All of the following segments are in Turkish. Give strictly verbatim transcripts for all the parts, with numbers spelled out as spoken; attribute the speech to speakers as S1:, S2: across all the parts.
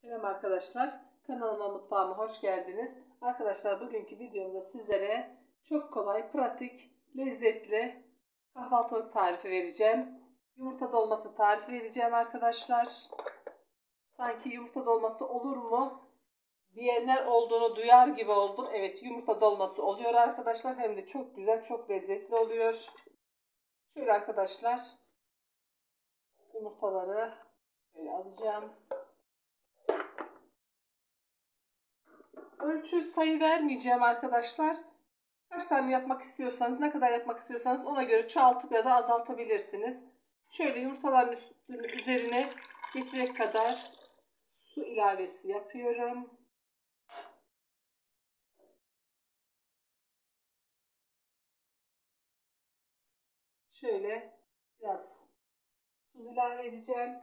S1: Selam arkadaşlar. Kanalıma, mutfağıma hoş geldiniz. Arkadaşlar bugünkü videomda sizlere çok kolay, pratik, lezzetli kahvaltılık tarifi vereceğim. Yumurta dolması tarifi vereceğim arkadaşlar. Sanki yumurta dolması olur mu diyenler olduğunu duyar gibi oldum. Evet, yumurta dolması oluyor arkadaşlar. Hem de çok güzel, çok lezzetli oluyor. Şöyle arkadaşlar, yumurtaları böyle alacağım. Ölçü sayı vermeyeceğim arkadaşlar. Kaç tane yapmak istiyorsanız, ne kadar yapmak istiyorsanız ona göre çoğaltıp ya da azaltabilirsiniz. Şöyle yumurtaların üzerine geçecek kadar su ilavesi yapıyorum. Şöyle biraz tuz ilave edeceğim.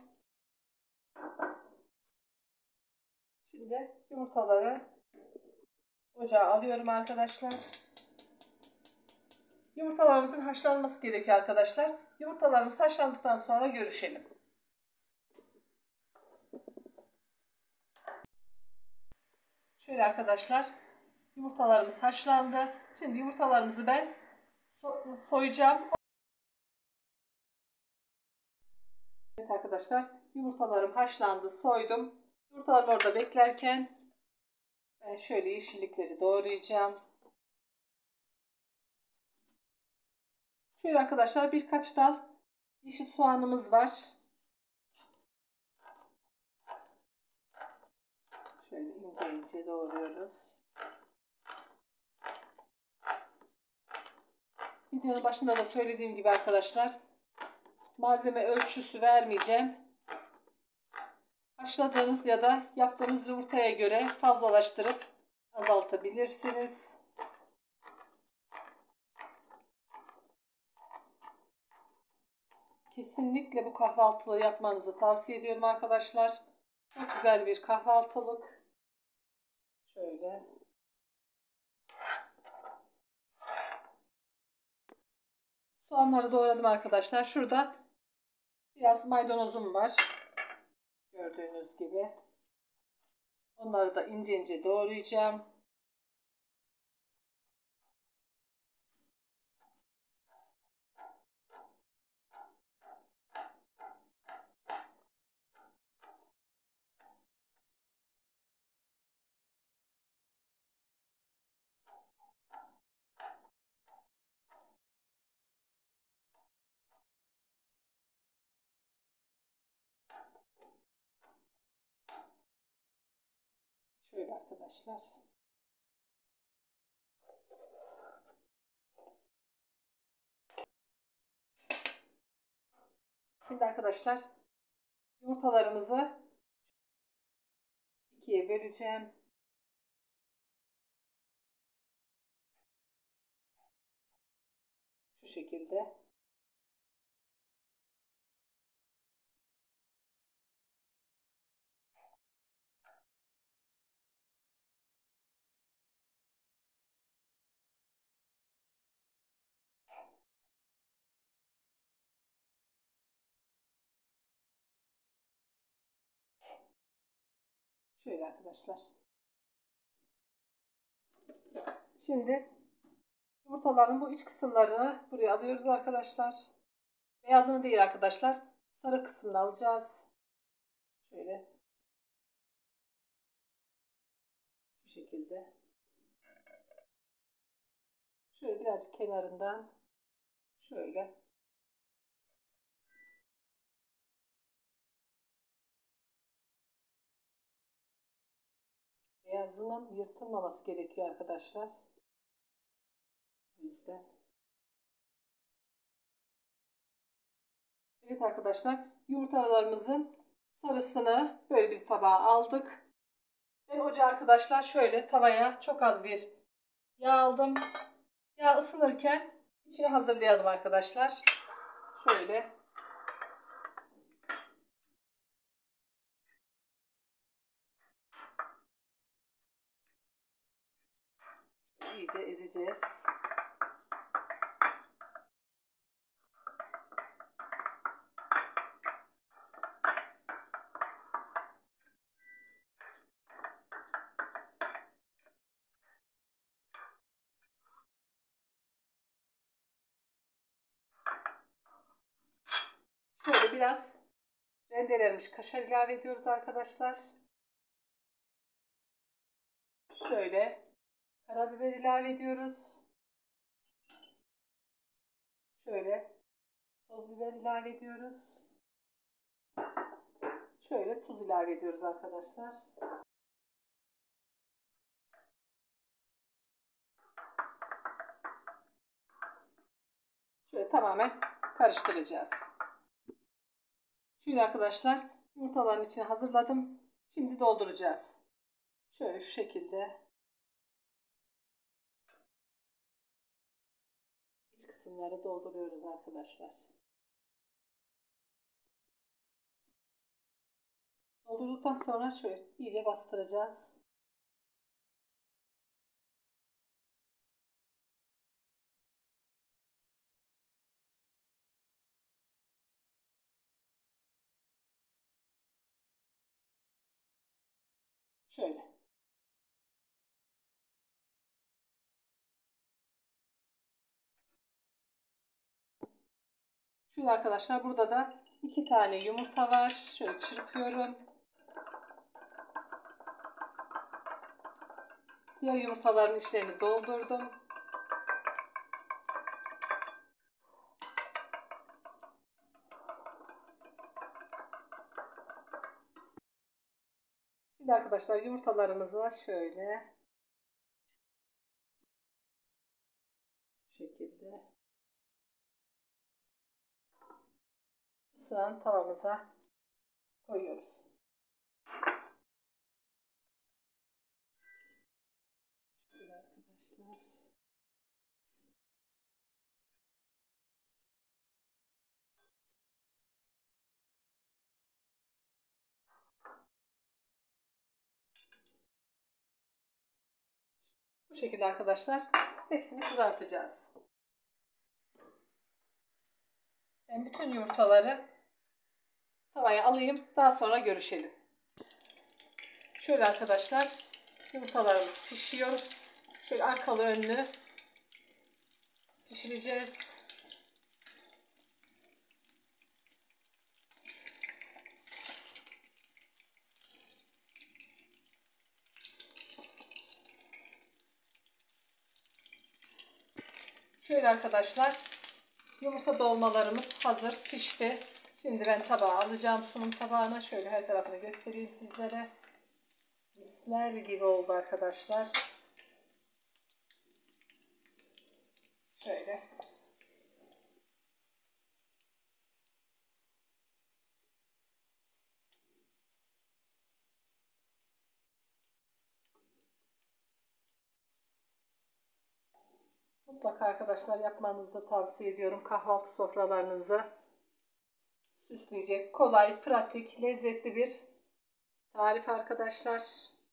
S1: Şimdi yumurtaları ocağa alıyorum arkadaşlar. Yumurtalarımızın haşlanması gerekiyor arkadaşlar. Yumurtalarımız haşlandıktan sonra görüşelim. Şöyle arkadaşlar, yumurtalarımız haşlandı. Şimdi yumurtalarımızı ben so soyacağım. Evet arkadaşlar, yumurtalarım haşlandı, soydum. Yumurtalar orada beklerken ben şöyle yeşillikleri doğrayacağım. Şöyle arkadaşlar, birkaç dal yeşil soğanımız var. Şöyle ince ince doğruyoruz. Videonun başında da söylediğim gibi arkadaşlar, malzeme ölçüsü vermeyeceğim. Haşladığınız ya da yaptığınız yumurtaya göre fazlalaştırıp azaltabilirsiniz. Kesinlikle bu kahvaltılığı yapmanızı tavsiye ediyorum arkadaşlar. Çok güzel bir kahvaltılık. Şöyle. Soğanları doğradım arkadaşlar. Şurada biraz maydanozum var. Gördüğünüz gibi. Onları da ince ince doğrayacağım. Şöyle arkadaşlar. Şimdi arkadaşlar yumurtalarımızı ikiye böleceğim. Şu şekilde. Şöyle arkadaşlar. Şimdi yumurtaların bu iç kısımlarını buraya alıyoruz arkadaşlar. Beyazını değil arkadaşlar. Sarı kısmını alacağız. Şöyle. Bu şekilde. Şöyle birazcık kenarından şöyle. Beyazının yırtılmaması gerekiyor arkadaşlar. O yüzden. Evet arkadaşlar, yumurtalarımızın sarısını böyle bir tabağa aldık. Ben ocağa arkadaşlar şöyle tavaya çok az bir yağ aldım. Yağ ısınırken içine hazırlayalım arkadaşlar. Şöyle. İyice ezeceğiz. şöyle biraz rendelenmiş kaşar ilave ediyoruz arkadaşlar. Şöyle karabiber ilave ediyoruz. Şöyle toz biber ilave ediyoruz. Şöyle tuz ilave ediyoruz arkadaşlar. Şöyle tamamen karıştıracağız. Şimdi arkadaşlar yumurtaların içine hazırladım. Şimdi dolduracağız. Şöyle şu şekilde iç kısımları dolduruyoruz arkadaşlar. Doldurduktan sonra şöyle iyice bastıracağız. Şöyle. Şöyle arkadaşlar burada da iki tane yumurta var. Şöyle çırpıyorum. Diğer yumurtaların içlerini doldurdum. Şimdi arkadaşlar yumurtalarımızı şöyle bu şekilde ısınan tavamıza koyuyoruz. Şöyle arkadaşlar. Bu şekilde arkadaşlar hepsini kızartacağız. Ben bütün yumurtaları tavaya alayım. Daha sonra görüşelim. Şöyle arkadaşlar yumurtalarımız pişiyor. Şöyle arkalı önlü pişireceğiz. Şöyle arkadaşlar yumurta dolmalarımız hazır pişti. Şimdi ben tabağa alacağım, sunum tabağına. Şöyle her tarafını göstereyim sizlere. Misler gibi oldu arkadaşlar. Şöyle. Mutlaka arkadaşlar yapmanızı da tavsiye ediyorum. Kahvaltı sofralarınızı süsleyecek kolay, pratik, lezzetli bir tarif arkadaşlar.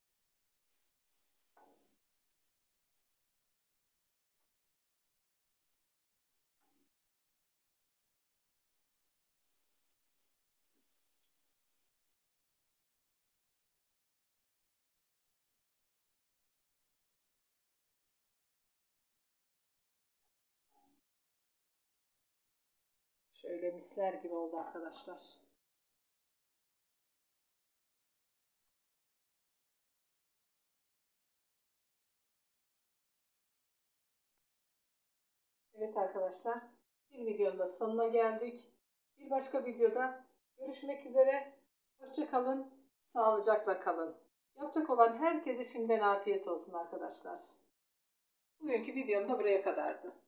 S1: Şöyle misler gibi oldu arkadaşlar. Evet arkadaşlar, bir videonun da sonuna geldik. Bir başka videoda görüşmek üzere. Hoşça kalın, sağlıcakla kalın. Yapacak olan herkese şimdiden afiyet olsun arkadaşlar. Bugünkü videom da buraya kadardı.